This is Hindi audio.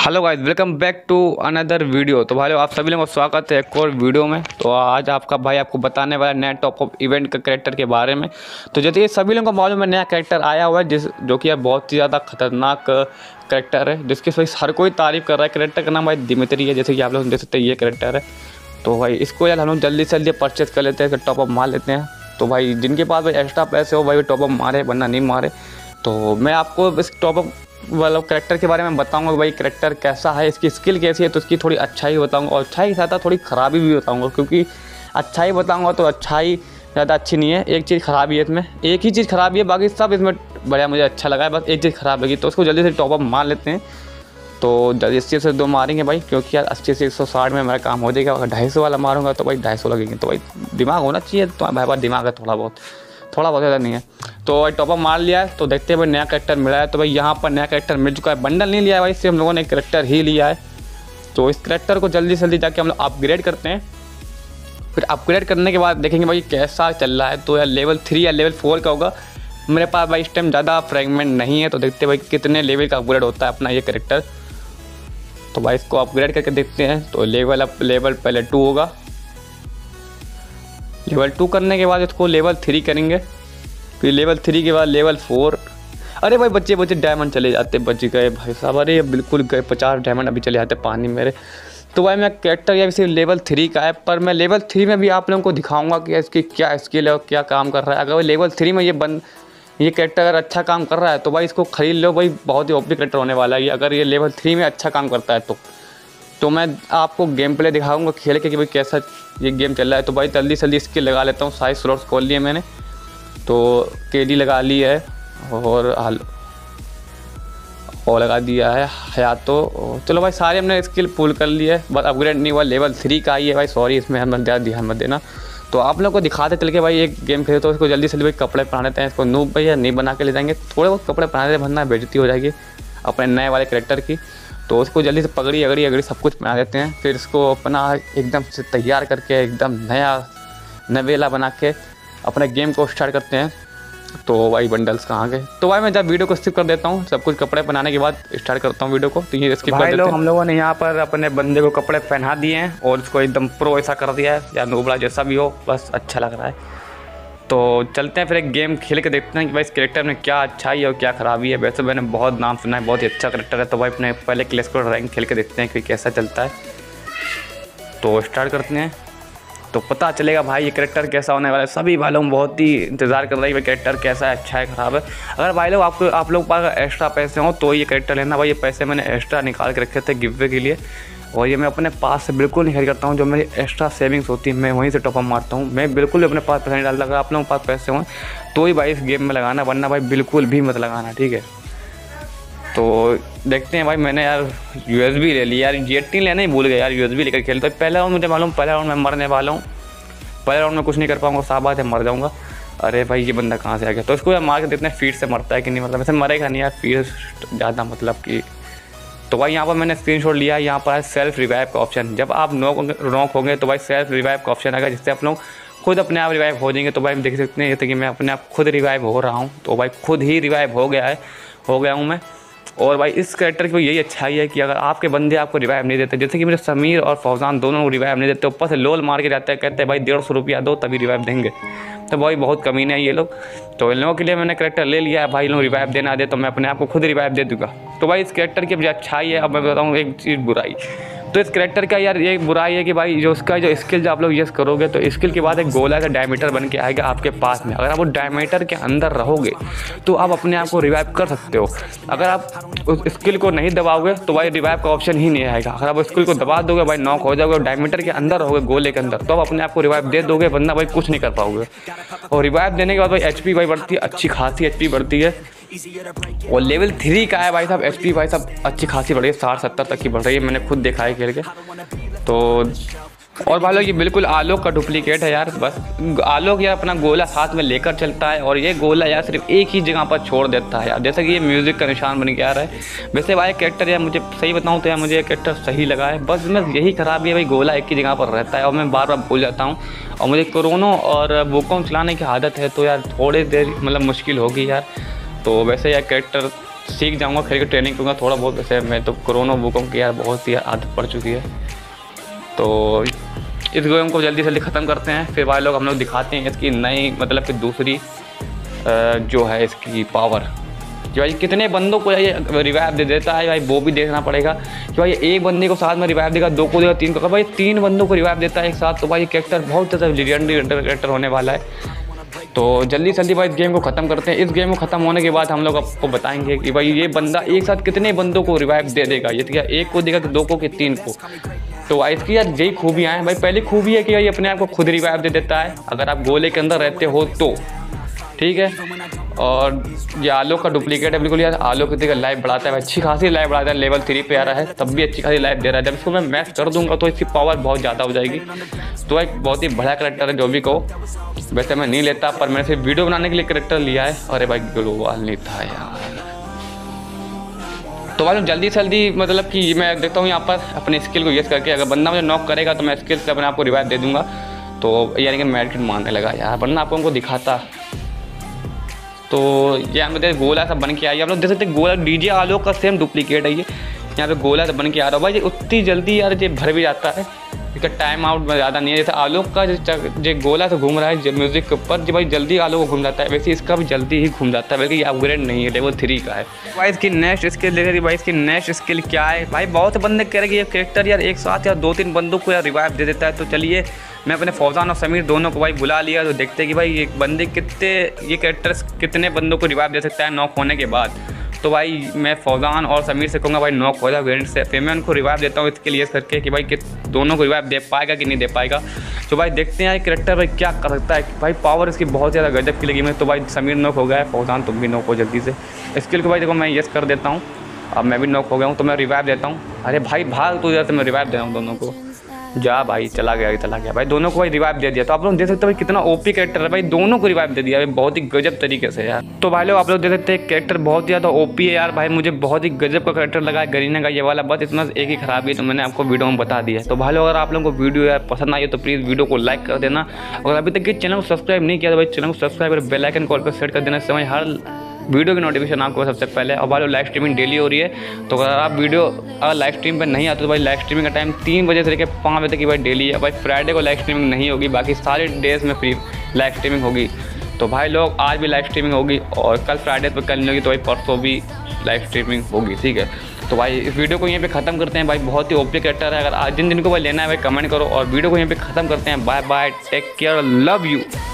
Hello guys, welcome back to another video. तो भाई लोग, आप सभी लोगों का स्वागत है एक और वीडियो में। तो आज आपका भाई आपको बताने वाला नया टॉप अप इवेंट के कैरेक्टर के बारे में। तो जैसे कि सभी लोगों को मालूम है, नया कैरेक्टर आया हुआ है जो कि बहुत ही ज़्यादा खतरनाक कैरेक्टर है, जिसकी हर कोई तारीफ कर रहा है। कैरेक्टर का नाम भाई दिमित्री है, जैसे कि आप लोग देख सकते हैं ये कैरेक्टर है। तो भाई इसको यार हम लोग जल्दी से जल्दी परचेज कर लेते हैं, टॉप अप मार लेते हैं। तो भाई जिनके पास भाई एक्स्ट्रा पैसे हो भाई टॉप अप मारे, वरना नहीं मारे। तो मैं आपको इस टॉप अप वाला कैरेक्टर के बारे में बताऊंगा भाई कैरेक्टर कैसा है, इसकी स्किल कैसी है। तो इसकी थोड़ी अच्छाई बताऊंगा और अच्छाई के साथ थोड़ी ख़राबी भी बताऊंगा, क्योंकि अच्छाई बताऊंगा तो अच्छाई ज़्यादा अच्छी नहीं है। एक चीज़ ख़राबी है इसमें, एक ही चीज़ ख़राबी है, बाकी सब इसमें बढ़िया मुझे अच्छा लगा है। बस एक चीज़ ख़राब लगी, तो उसको जल्दी से टॉप अप मार लेते हैं। तो 80 से 2 मारेंगे भाई, क्योंकि यार 80 से 160 में मेरा काम हो जाएगा। अगर 250 वाला मारूंगा तो भाई 250 लगेंगे। तो भाई दिमाग होना चाहिए, तो भाई दिमाग है थोड़ा बहुत ज़्यादा नहीं है। तो भाई टॉप अप मार लिया है। तो देखते हैं भाई नया कैरेक्टर मिला है। तो भाई यहाँ पर नया कैरेक्टर मिल चुका है, बंडल नहीं लिया है भाई, सिर्फ हम लोगों ने कैरेक्टर ही लिया है। तो इस कैरेक्टर को जल्दी से जल्दी जाके हम लोग अपग्रेड करते हैं। फिर अपग्रेड करने के बाद देखेंगे भाई कैसा चल रहा है। तो यार लेवल 3 या लेवल 4 का होगा। मेरे पास भाई इस टाइम ज़्यादा फ्रेगमेंट नहीं है, तो देखते हैं भाई कितने लेवल का अपग्रेड होता है अपना ये कैरेक्टर। तो भाई इसको अपग्रेड करके देखते हैं। तो लेवल पहले 2 होगा, लेवल 2 करने के बाद इसको लेवल 3 करेंगे। फिर लेवल 3 के बाद लेवल 4। अरे भाई बच्चे डायमंड चले जाते, बच गए भाई साहब। अरे बिल्कुल गए, 50 डायमंड अभी चले जाते पानी मेरे। तो भाई मैं कैरेक्टर या सिर्फ लेवल 3 का है, पर मैं लेवल 3 में भी आप लोगों को दिखाऊंगा कि इसकी क्या स्किल है और क्या काम कर रहा है। अगर वो लेवल 3 में ये कैरेक्टर अगर अच्छा काम कर रहा है तो भाई इसको खरीद लो भाई, बहुत ही ओपी कैरेक्टर होने वाला है ये। अगर ये लेवल 3 में अच्छा काम करता है तो मैं आपको गेम प्ले दिखाऊंगा खेल के कि भाई कैसा ये गेम चल रहा है। तो भाई जल्दी से जल्दी स्किल लगा लेता हूँ। सारे स्लॉट्स खोल लिए मैंने, तो केडी लगा ली है और लगा दिया है हयात। तो चलो भाई सारे हमने स्किल पुल कर लिए है, बस अपग्रेड नहीं हुआ। लेवल 3 का ही है भाई, सॉरी इसमें हम ज़्यादा ध्यान मत देना। तो आप लोग को दिखाते चल के भाई एक गेम खेले। तो इसको जल्दी से भाई कपड़े पहना देते हैं। इसको नूब भैया नहीं बना के ले जाएंगे, थोड़े बहुत कपड़े पहना देते, वरना बेइज्जती हो जाएगी अपने नए वाले कैरेक्टर की। तो उसको जल्दी से पगड़ी अगड़ी सब कुछ पहना देते हैं। फिर इसको अपना एकदम से तैयार करके एकदम नवेला बना के अपने गेम को स्टार्ट करते हैं। तो भाई बंडल्स कहाँ गए। तो भाई मैं जब वीडियो को स्किप कर देता हूँ, सब कुछ कपड़े पहनाने के बाद स्टार्ट करता हूँ वीडियो को। तो ये स्किप कर देते हैं। हम लोगों ने यहाँ पर अपने बंदे को कपड़े पहना दिए हैं और उसको एकदम प्रो ऐसा कर दिया है, या नोबड़ा जैसा भी हो, बस अच्छा लग रहा है। तो चलते हैं फिर एक गेम खेल के देखते हैं कि भाई इस कैरेक्टर में क्या अच्छाई है और क्या ख़राबी है। वैसे मैंने बहुत नाम सुना है, बहुत ही अच्छा कैरेक्टर है। तो भाई अपने पहले क्लैश को रैंक खेल के देखते हैं कि कैसा चलता है। तो स्टार्ट करते हैं, तो पता चलेगा भाई ये कैरेक्टर कैसा होने वाला है। सभी भाई लोग बहुत ही इंतज़ार कर रहे हैं कि कैरेक्टर कैसा है, अच्छा है ख़राब है। अगर भाई लोग आप लोग पास एक्स्ट्रा पैसे हों तो ये कैरेक्टर लेना भाई। ये पैसे मैंने एक्स्ट्रा निकाल के रखे थे गिव के लिए, और ये मैं अपने पास से बिल्कुल नहीं खरीद करता हूँ। जो मेरी एक्स्ट्रा सेविंग्स होती है मैं वहीं से टॉप अप मारता हूँ। मैं बिल्कुल भी अपने पास पैसे नहीं डालता। अगर आप लोगों के पास पैसे हों तो ही भाई इस गेम में लगाना, वरना भाई बिल्कुल भी मत लगाना, ठीक है। तो देखते हैं भाई, मैंने यार USB ले लिया यार, जेट लेना ही भूल गया यार, USB लेकर खेलता। पहला राउंड मुझे मालूम, पहला राउंड मैं मरने वाला हूँ। पहले राउंड में कुछ नहीं कर पाऊंगा, साफ बात है, मर जाऊंगा। अरे भाई ये बंदा कहाँ से आ गया। तो इसको यार मार के देखते हैं फीड से मरता है कि नहीं। मतलब वैसे मरेगा नहीं यार, फीड ज़्यादा मतलब कि। तो भाई यहाँ पर मैंने स्क्रीनशॉट लिया है, यहाँ पर है सेल्फ रिवाइव का ऑप्शन। जब आप नॉक होंगे तो भाई सेल्फ रिवाइव का ऑप्शन आएगा, जिससे आप लोग खुद अपने आप रिवाइव हो जाएंगे। तो भाई हम देख सकते हैं जैसे कि मैं अपने आप खुद रिवाइव हो रहा हूँ। तो भाई खुद ही रिवाइव हो गया हूँ मैं। और भाई इस कैरेक्टर की यही अच्छाई है कि अगर आपके बंदे आपको रिवाइव नहीं देते, जैसे कि मेरे समीर और फौजान दोनों रिवाइव नहीं देते, ऊपर से लोल मार के जाते हैं, कहते हैं भाई 150 रुपया दो तभी रिवाइव देंगे। तो भाई बहुत कमीने हैं ये लोग। तो इन लोगों के लिए मैंने कैरेक्टर ले लिया है भाई। लोग रिवाइव देना दे तो मैं अपने आप को खुद रिवाइव दे दूँगा। तो भाई इस कैरेक्टर की अच्छाई है। अब मैं बताऊँ एक चीज़ बुराई। तो इस कैरेक्टर का यार ये बुराई है कि भाई जो उसका जो स्किल जो आप लोग यूज़ करोगे, तो स्किल के बाद एक गोला का डायमीटर बन के आएगा आपके पास में। अगर आप वो डायमीटर के अंदर रहोगे तो आप अपने आप को रिवाइव कर सकते हो। अगर आप उस स्किल को नहीं दबाओगे तो भाई रिवाइव का ऑप्शन ही नहीं आएगा। अगर आप स्किल को दबा दोगे भाई नॉक हो जाओगे, और डायमीटर के अंदर रहोगे गोले के अंदर, तो आप अपने आप को रिवाइव दे दोगे, वरना भाई कुछ नहीं कर पाओगे। और रिवाइव देने के बाद भाई HP भाई बढ़ती है, अच्छी खासी HP बढ़ती है। और लेवल 3 का है भाई साहब, HP भाई साहब अच्छी खासी बढ़ी है, 60-70 तक की बढ़ रही है, मैंने खुद देखा है खेल के। तो और भाई लोग ये बिल्कुल आलोक का डुप्लीकेट है यार। बस आलोक यार अपना गोला साथ में लेकर चलता है, और ये गोला यार सिर्फ एक ही जगह पर छोड़ देता है यार, जैसे कि ये म्यूज़िक का निशान बन के आ रहा है। वैसे भाई कैरेक्टर यार मुझे सही बताऊँ तो यार मुझे ये कैरेक्टर सही लगा है। बस मैं यही खराबी है भाई, गोला एक ही जगह पर रहता है और मैं बार बार भूल जाता हूँ। और मुझे कोरोना और वोकॉम चलाने की आदत है, तो यार थोड़ी देर मतलब मुश्किल होगी यार। तो वैसे यार कैरेक्टर सीख जाऊँगा, खेल की ट्रेनिंग करूँगा थोड़ा बहुत। वैसे मैं तो कोरोना बुकों की यार बहुत ही आदत पड़ चुकी है। तो इस गेम को जल्दी जल्दी ख़त्म करते हैं, फिर भाई लोग हम लोग दिखाते हैं इसकी नई मतलब कि दूसरी जो है इसकी पावर, कि भाई कितने बंदों को ये रिवाइव दे देता है भाई, वो भी देखना पड़ेगा कि भाई एक बंदे को साथ में रिवाइव देगा, 2 को देगा, 3 को, भाई 3 बंदों को रिवाइव देता है एक साथ। तो भाई कैरेक्टर बहुत ज़्यादा लेजेंडरी कैरेक्टर होने वाला है। तो जल्दी जल्दी भाई इस गेम को ख़त्म करते हैं। इस गेम को ख़त्म होने के बाद हम लोग आपको बताएंगे कि भाई ये बंदा एक साथ कितने बंदों को रिवाइव दे देगा, ये क्या 1 को देगा कि 2 को कि 3 को। तो भाई इसकी यार यही खूबियाँ हैं भाई। पहली खूबी है कि भाई अपने आप को खुद रिवाइव दे देता है अगर आप गोले के अंदर रहते हो तो, ठीक है। और ये आलोक का डुप्लीकेट है बिल्कुल यार, आलोक की तरह लाइफ बढ़ाता है भाई, अच्छी खासी लाइफ बढ़ाता है। लेवल 3 पे आ रहा है तब भी अच्छी खासी लाइफ दे रहा है। जब इसको मैं मैच कर दूंगा तो इसकी पावर बहुत ज़्यादा हो जाएगी। तो एक बहुत ही बड़ा करेक्टर है जो भी कहो, वैसे मैं नहीं लेता पर मैंने सिर्फ वीडियो बनाने के लिए करेक्टर लिया है। अरे भाई ग्लोवाल नहीं था यार। तो भाई जल्दी से जल्दी मतलब कि मैं देखता हूँ यहाँ पर अपने स्किल को यूज़ करके, अगर बंदा मुझे नॉक करेगा तो मैं स्किल से अपने आपको रिवाइव दे दूँगा। तो यानी कि मेडिकेट मारने लगा यार, वरना आपको उनको दिखाता। तो यहाँ मुझे गोला सब बन के आई, आप लोग देख सकते हैं गोला डीजे आलोक का सेम डुप्लीकेट है ये। यहाँ पे गोला सब बन के आ रहा है भाई, ये उतनी जल्दी यार ये भर भी जाता है, इसका टाइम आउट ज़्यादा नहीं है। जैसे आलोक का जो गोला से घूम रहा है म्यूजिक के ऊपर, जो भाई जल्दी आलोक घूम जाता है, वैसे इसका भी जल्दी ही घूम जाता है, बल्कि ये अपग्रेड नहीं है, लेवल 3 का है भाई। इसकी नेक्स्ट स्किल देखिए भाई, इसकी नेक्स्ट स्किल क्या है भाई। बहुत बंदे कह रहे कि ये कैरेक्टर यार एक साथ या 2-3 बंदों को यार रिवाइव दे देता है। तो चलिए मैं अपने फौजान और समीर दोनों को भाई बुला लिया, तो देखते हैं कि भाई एक बंदे ये कैरेक्टर कितने बंदों को रिवाइव दे सकता है नॉक होने के बाद। तो भाई मैं फौजान और समीर से कहूँगा भाई नॉक हो जाए वेरिएंट से, फिर मैं उनको रिवाइव देता हूँ इसके लिए करके कि भाई दोनों को रिवाइव दे पाएगा कि नहीं दे पाएगा। तो भाई देखते हैं कैरेक्टर भाई क्या कर सकता है। भाई पावर इसकी बहुत ज़्यादा गजब की लगी मैं। तो भाई समीर नॉक हो गया है, फौजान तुम भी नॉक हो जल्दी से। स्किल को भाई देखो मैं यस कर देता हूँ, अब मैं भी नॉक हो गया हूँ तो मैं रिवाइव देता हूँ। अरे भाई भाग तो इधर से, मैं रिवाइव दे रहा हूँ दोनों को। जा भाई चला गया भाई, दोनों को भाई रिवाइव दे दिया। तो आप लोग देख सकते हो भाई कितना ओपी कैरेक्टर है भाई, दोनों को रिवाइव दे दिया भाई बहुत ही गजब तरीके से यार। तो भाई लोग आप लोग देख सकते हैं कैरेक्टर बहुत ज़्यादा ओपी है यार भाई, मुझे बहुत ही गजब का कैरेक्टर लगा है गरीना का ये वाला। बस इतना एक ही खराबी है तो मैंने आपको वीडियो में बता दिया है। तो भाई लोग अगर आप लोगों को वीडियो यार पसंद आई हो तो प्लीज़ वीडियो को लाइक कर देना। अगर अभी तक चैनल को सब्सक्राइब नहीं किया तो भाई चैनल को सब्सक्राइब कर बेल आइकन कॉल पर सेट कर देना, समय हर वीडियो की नोटिफिकेशन आपको सबसे पहले। और भाई लाइव स्ट्रीमिंग डेली हो रही है, तो अगर आप वीडियो अगर लाइव स्ट्रीम पर नहीं आते तो भाई लाइव स्ट्रीमिंग का टाइम 3 बजे से लेकर 5 बजे तक की भाई डेली है। भाई फ्राइडे को लाइव स्ट्रीमिंग नहीं होगी, बाकी सारे डेज में फ्री लाइव स्ट्रीमिंग होगी। तो भाई लोग आज भी लाइव स्ट्रीमिंग होगी और कल फ्राइडे पर कल नहीं होगी, तो भाई परसों भी लाइव स्ट्रीमिंग होगी, ठीक है। तो भाई इस वीडियो को यहीं पे ख़त्म करते हैं भाई, बहुत ही ओपी कैरेक्टर है। अगर आज जिन को भाई लेना है भाई कमेंट करो, और वीडियो को यहीं पे ख़त्म करते हैं। Bye bye, take care, love you.